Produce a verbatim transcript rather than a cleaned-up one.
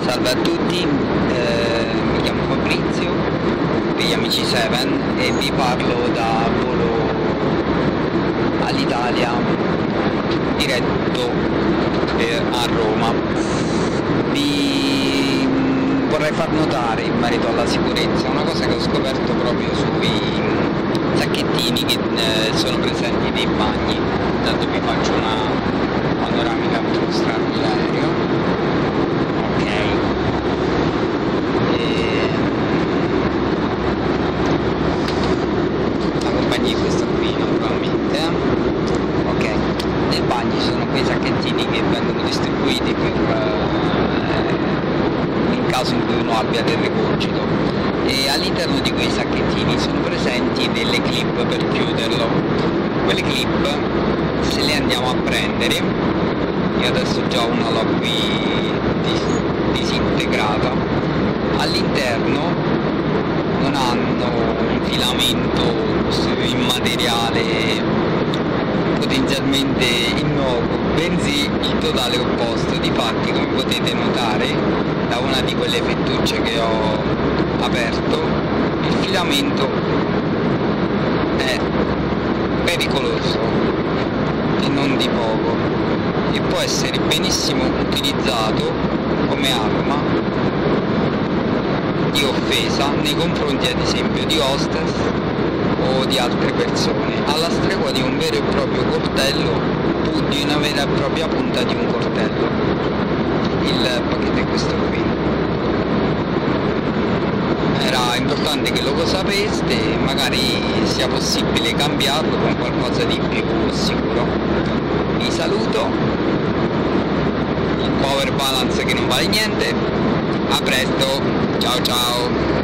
Salve a tutti, eh, mi chiamo Fabrizio, per gli amici Seven, e vi parlo da volo all'Italia diretto per, a Roma. Vi vorrei far notare in merito alla sicurezza una cosa che ho scoperto proprio sui sacchettini che eh, sono presenti nei bagni. Intanto vi faccio una panoramica per mostrarvi l'aereo. Ok, e la compagnia è questa qui naturalmente. Ok, nel bagno ci sono quei sacchettini che vengono distribuiti per eh, in caso in cui uno abbia del rigurgito, e all'interno di quei sacchettini sono presenti delle clip per chiuderlo. Quelle clip, se le andiamo a prendere, io adesso già una l'ho qui dis disintegrata, all'interno non hanno un filamento in materiale potenzialmente innocuo, bensì il totale opposto. Difatti, come potete notare da una di quelle fettucce che ho aperto, il filamento è pericoloso e non di poco, e può essere benissimo utilizzato come arma di offesa nei confronti ad esempio di hostess o di altre persone, alla stregua di un vero e proprio coltello, di una vera e propria punta di un coltello. Il pacchetto è questo qui. Era importante che lo sapeste, magari sia possibile cambiarlo con qualcosa di più sicuro. Vi saluto, il power balance che non vale niente, a presto, ciao ciao!